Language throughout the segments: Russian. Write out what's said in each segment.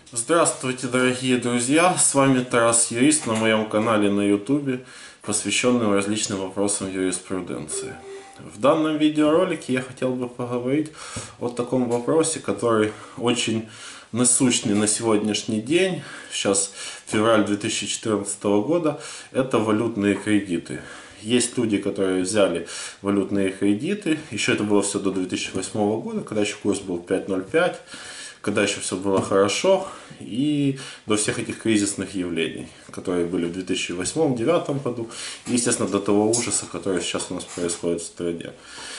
Здравствуйте, дорогие друзья! С вами Тарас Юрист на моем канале на YouTube, посвященном различным вопросам юриспруденции. В данном видеоролике я хотел бы поговорить о таком вопросе, который очень насущный на сегодняшний день, сейчас февраль 2014 года, это валютные кредиты. Есть люди, которые взяли валютные кредиты, еще это было все до 2008 года, когда еще курс был 5.05, когда еще все было хорошо, и до всех этих кризисных явлений, которые были в 2008-2009 году, и, естественно, до того ужаса, который сейчас у нас происходит в стране.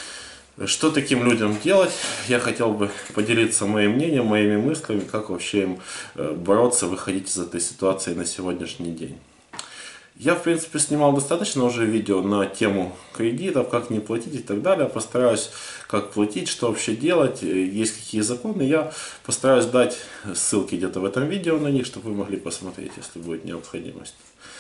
Что таким людям делать? Я хотел бы поделиться моим мнением, моими мыслями, как вообще им бороться, выходить из этой ситуации на сегодняшний день. Я, в принципе, снимал достаточно уже видео на тему кредитов, как не платить и так далее. Постараюсь, как платить, что вообще делать, есть какие законы. Я постараюсь дать ссылки где-то в этом видео на них, чтобы вы могли посмотреть, если будет необходимость.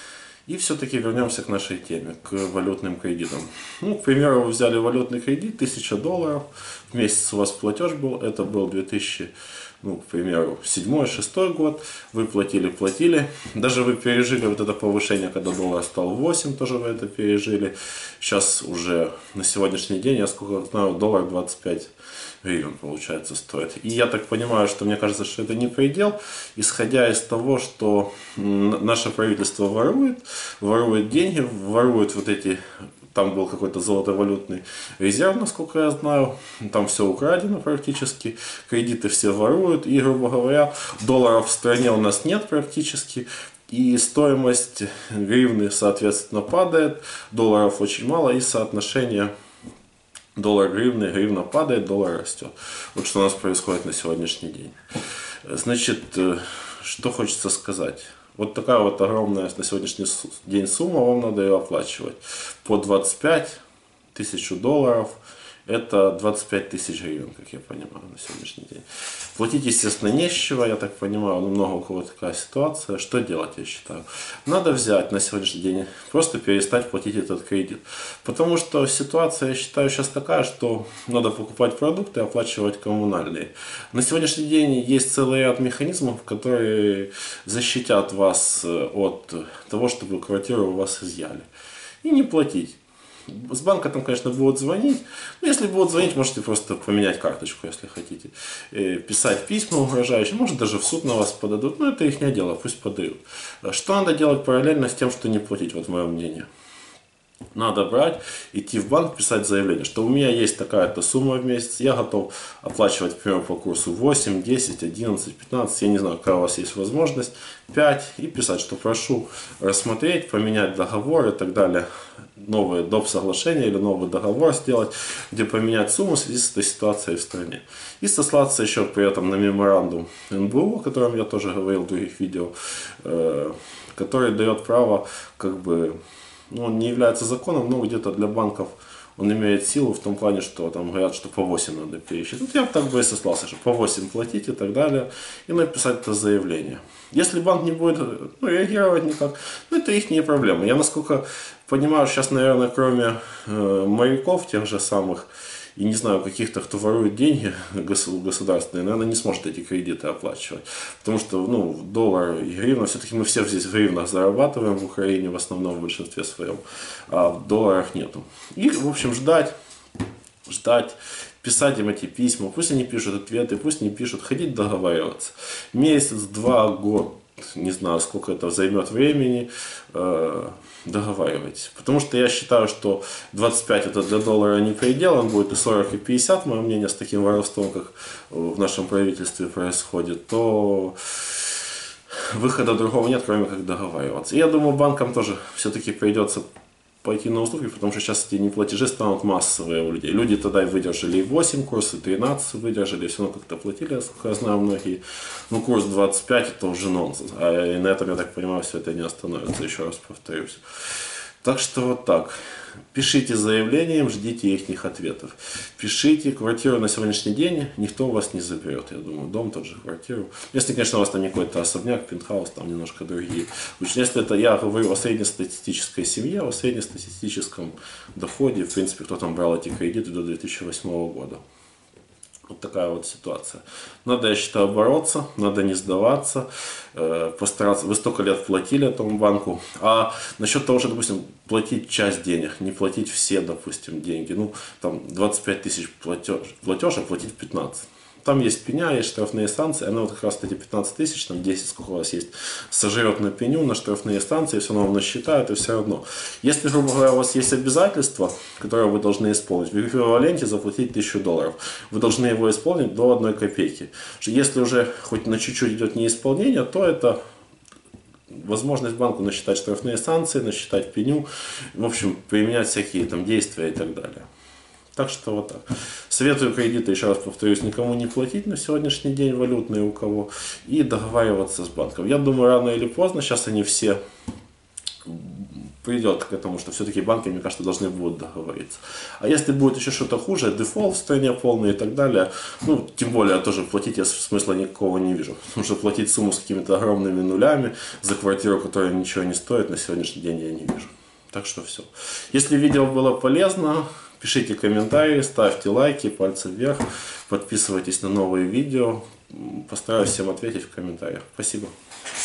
И все-таки вернемся к нашей теме, к валютным кредитам. Ну, к примеру, вы взяли валютный кредит, $1000, в месяц у вас платеж был, это был 2000, к примеру, 7-6 год, вы платили, даже вы пережили вот это повышение, когда доллар стал 8, тоже вы это пережили. Сейчас уже на сегодняшний день, я сколько знаю, доллар 25 гривен, получается, стоит. И я так понимаю, что мне кажется, что это не предел, исходя из того, что наше правительство ворует деньги, ворует вот эти. Там был какой-то золотовалютный резерв, насколько я знаю. Там все украдено практически. Кредиты все воруют. И, грубо говоря, долларов в стране у нас нет практически. И стоимость гривны, соответственно, падает. Долларов очень мало. И соотношение доллар-гривны, гривна падает, доллар растет. Вот что у нас происходит на сегодняшний день. Значит, что хочется сказать. Вот такая вот огромная на сегодняшний день сумма, вам надо ее оплачивать. По 25 тысяч долларов, это 25 тысяч гривен, как я понимаю, на сегодняшний день. Платить, естественно, не с чего, я так понимаю, много у кого такая ситуация. Что делать, я считаю? Надо взять на сегодняшний день, просто перестать платить этот кредит. Потому что ситуация, я считаю, сейчас такая, что надо покупать продукты и оплачивать коммунальные. На сегодняшний день есть целый ряд механизмов, которые защитят вас от того, чтобы квартиру у вас изъяли. И не платить. С банка там, конечно, будут звонить. Но если будут звонить, можете просто поменять карточку, если хотите. Писать письма угрожающие. Может, даже в суд на вас подадут. Но это их дело, пусть подают. Что надо делать параллельно с тем, что не платить, вот мое мнение. Надо брать, идти в банк, писать заявление, что у меня есть такая-то сумма в месяц, я готов оплачивать, например, по курсу 8, 10, 11, 15, я не знаю, какая у вас есть возможность, 5, и писать, что прошу рассмотреть, поменять договор и так далее, новое доп. Соглашение или новый договор сделать, где поменять сумму в связи с этой ситуацией в стране. И сослаться еще при этом на меморандум НБУ, о котором я тоже говорил в других видео, который дает право он не является законом, но где-то для банков он имеет силу в том плане, что там говорят, что по 8 надо пересчитать. Вот я так бы и сослался, что по 8 платить и так далее, и написать это заявление. Если банк не будет реагировать никак, это их проблема. Я, насколько понимаю, сейчас, наверное, кроме моряков, тех же самых, и не знаю, каких-то, кто ворует деньги государственные, наверное, не сможет эти кредиты оплачивать. Потому что, доллар и гривна, все-таки мы все здесь в гривнах зарабатываем в Украине, в основном, в большинстве своем, а в долларах нету. И, в общем, ждать, писать им эти письма, пусть они пишут ответы, пусть не пишут, ходить договариваться. Месяц, 2, год, не знаю, сколько это займет времени, договаривайтесь. Потому что я считаю, что 25 это для доллара не предел, он будет и 40, и 50, мое мнение, с таким воровством, как в нашем правительстве происходит, то выхода другого нет, кроме как договариваться. И я думаю, банкам тоже все-таки придется пойти на уступки, потому что сейчас эти неплатежи станут массовые у людей. Люди тогда выдержали и 8 курс, и 13 выдержали, все равно как-то платили, насколько я знаю, многие. Курс 25 это уже нонсенс. И на этом, я так понимаю, все это не остановится, еще раз повторюсь. Так что вот так. Пишите заявлением, ждите их ответов. Пишите. Квартиру на сегодняшний день никто у вас не заберет, я думаю. Дом, тот же, квартиру. Если, конечно, у вас там не какой-то особняк, пентхаус, там немножко другие. Если это я говорю о среднестатистической семье, о среднестатистическом доходе, в принципе, кто там брал эти кредиты до 2008 года. Вот такая вот ситуация. Надо, я считаю, бороться, надо не сдаваться, постараться. Вы столько лет платили этому банку, а насчет того, что, допустим, платить часть денег, не платить все, допустим, деньги, ну, там, 25 тысяч платеж, а платить 15. Там есть пеня, есть штрафные санкции, она вот как раз эти 15 тысяч, там 10, сколько у вас есть, сожрет на пеню, на штрафные санкции, все равно насчитают, и все равно. Если, грубо говоря, у вас есть обязательства, которые вы должны исполнить, в эквиваленте заплатить $1000, вы должны его исполнить до 1 копейки. Если уже хоть на чуть-чуть идет неисполнение, то это возможность банку насчитать штрафные санкции, насчитать пеню, в общем, применять всякие там действия и так далее. Так что вот так. Советую кредиты, еще раз повторюсь, никому не платить на сегодняшний день, валютные у кого, и договариваться с банком. Я думаю, рано или поздно, сейчас они все придет к этому, что все-таки банки, мне кажется, должны будут договориться. А если будет еще что-то хуже, дефолт в стране полный и так далее, ну, тем более, тоже платить я смысла никакого не вижу. Потому что платить сумму с какими-то огромными нулями за квартиру, которая ничего не стоит, на сегодняшний день я не вижу. Так что все. Если видео было полезно, пишите комментарии, ставьте лайки, пальцы вверх, подписывайтесь на новые видео. Постараюсь всем ответить в комментариях. Спасибо.